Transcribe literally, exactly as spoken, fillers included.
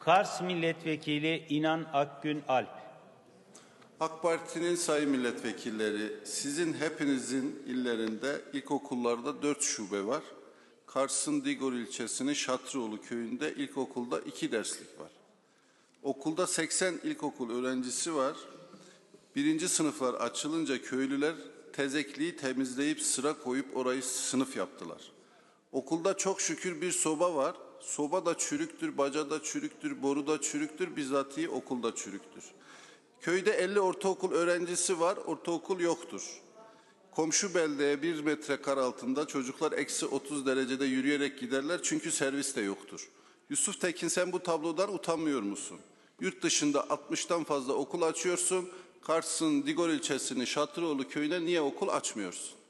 Kars Milletvekili İnan Akgün Alp. AK Parti'nin sayın milletvekilleri, sizin hepinizin illerinde ilkokullarda dört şube var. Kars'ın Digor ilçesinin Şatrıoğlu köyünde ilkokulda iki derslik var. Okulda seksen ilkokul öğrencisi var. Birinci sınıflar açılınca köylüler tezekliği temizleyip sıra koyup orayı sınıf yaptılar. Okulda çok şükür bir soba var. Soba da çürüktür, baca da çürüktür, boru da çürüktür, bizatihi okulda çürüktür. Köyde elli ortaokul öğrencisi var, ortaokul yoktur. Komşu beldeye bir metre kar altında çocuklar eksi otuz derecede yürüyerek giderler çünkü servis de yoktur. Yusuf Tekin, sen bu tablodan utanmıyor musun? Yurt dışında altmıştan fazla okul açıyorsun, Kars'ın Digor ilçesinin Şatrıoğlu köyüne niye okul açmıyorsun?